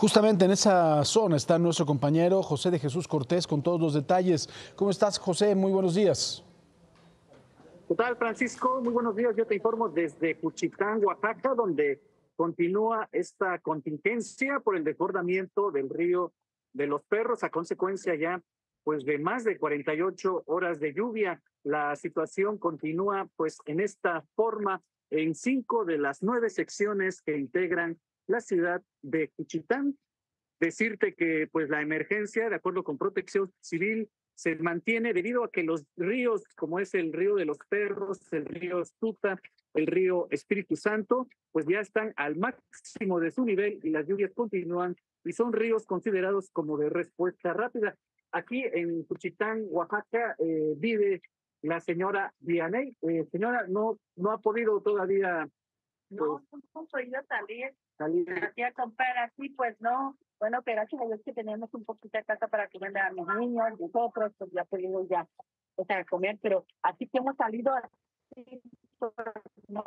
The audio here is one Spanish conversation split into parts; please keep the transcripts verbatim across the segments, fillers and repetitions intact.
Justamente en esa zona está nuestro compañero José de Jesús Cortés con todos los detalles. ¿Cómo estás, José? Muy buenos días. ¿Qué tal, Francisco? Muy buenos días. Yo te informo desde Juchitán, Oaxaca, donde continúa esta contingencia por el desbordamiento del río de los Perros a consecuencia ya pues de más de cuarenta y ocho horas de lluvia. La situación continúa pues en esta forma en cinco de las nueve secciones que integran la ciudad de Juchitán. Decirte que pues la emergencia, de acuerdo con Protección Civil, se mantiene debido a que los ríos, como es el río de los Perros, el río Estuta, el río Espíritu Santo, pues ya están al máximo de su nivel y las lluvias continúan y son ríos considerados como de respuesta rápida. Aquí en Juchitán, Oaxaca, eh, vive la señora Vianey. Eh, señora, no, no ha podido todavía No, no hemos podido salir, salir. aquí a comprar así, pues no. Bueno, pero gracias a Dios que tenemos un poquito de casa para comerle a mis niños, nosotros, pues ya pudimos ya, o sea, comer, pero así que hemos salido así, pues, no.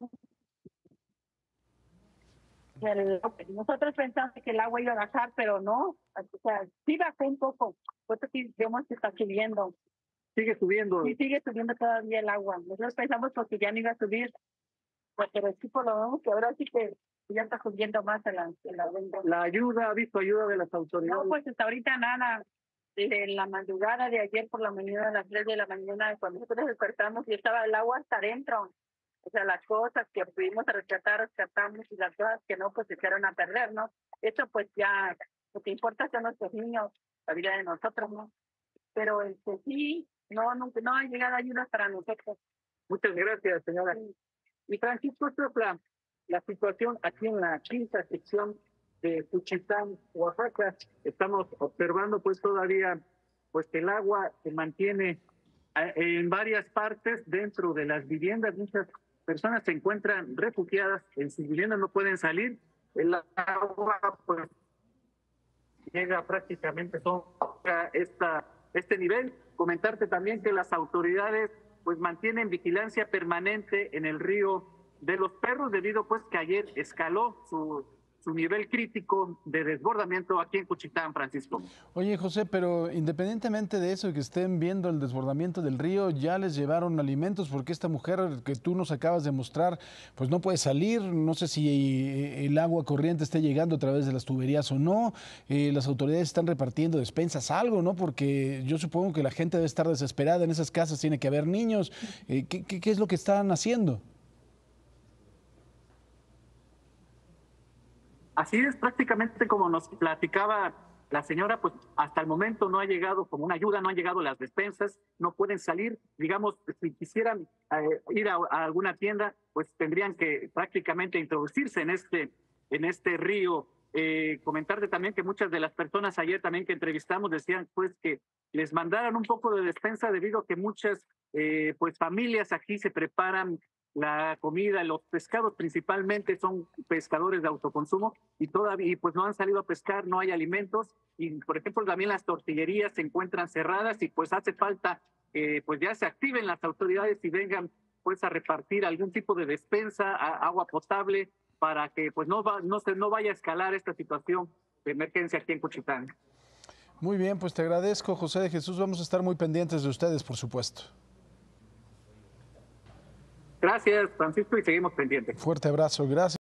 El, nosotros pensamos que el agua iba a bajar, pero no, o sea, sí bajó un poco, pues sí vemos que está subiendo. Sigue subiendo. Sí, sigue subiendo todavía el agua. Nosotros pensamos porque ya no iba a subir, pero sí por lo menos que ahora sí que ya está subiendo más en la, en la venta. La ayuda, ha visto ayuda de las autoridades. No, pues hasta ahorita nada. Desde la madrugada de ayer por la mañana, a las tres de la mañana, cuando nosotros despertamos y estaba el agua hasta adentro. O sea, las cosas que pudimos rescatar, rescatamos, y las cosas que no, pues se echaron a perder, ¿no? Eso pues ya, lo que importa son nuestros niños, la vida de nosotros, ¿no? Pero el que sí, no, no, no ha llegado ayuda para nosotros. Muchas gracias, señora. Sí. Y Francisco, esta es la, la situación aquí en la quinta sección de Juchitán, Oaxaca. Estamos observando pues todavía pues que el agua se mantiene en varias partes dentro de las viviendas. Muchas personas se encuentran refugiadas en sus viviendas, no pueden salir. El agua pues llega prácticamente a esta, este nivel. Comentarte también que las autoridades pues mantienen vigilancia permanente en el río de los Perros debido pues que ayer escaló su, su nivel crítico de desbordamiento aquí en Juchitán, Francisco. Oye, José, pero independientemente de eso, que estén viendo el desbordamiento del río, ya les llevaron alimentos, porque esta mujer que tú nos acabas de mostrar, pues no puede salir. No sé si el agua corriente esté llegando a través de las tuberías o no. Eh, las autoridades están repartiendo despensas, algo, ¿no? Porque yo supongo que la gente debe estar desesperada. En esas casas tiene que haber niños. Eh, ¿qué, qué, ¿Qué es lo que están haciendo? Así es, prácticamente como nos platicaba la señora, pues hasta el momento no ha llegado como una ayuda, no han llegado las despensas, no pueden salir. Digamos, si quisieran eh, ir a, a alguna tienda, pues tendrían que prácticamente introducirse en este, en este río. Eh, comentarte también que muchas de las personas ayer también que entrevistamos decían pues que les mandaran un poco de despensa debido a que muchas eh, pues familias aquí se preparan la comida, los pescados principalmente son pescadores de autoconsumo y todavía pues no han salido a pescar, no hay alimentos y por ejemplo también las tortillerías se encuentran cerradas y pues hace falta que eh, pues ya se activen las autoridades y vengan pues a repartir algún tipo de despensa, a, agua potable para que pues no, va, no, se, no vaya a escalar esta situación de emergencia aquí en Juchitán. Muy bien, pues te agradezco, José de Jesús. Vamos a estar muy pendientes de ustedes, por supuesto. Gracias, Francisco, y seguimos pendientes. Fuerte abrazo, gracias.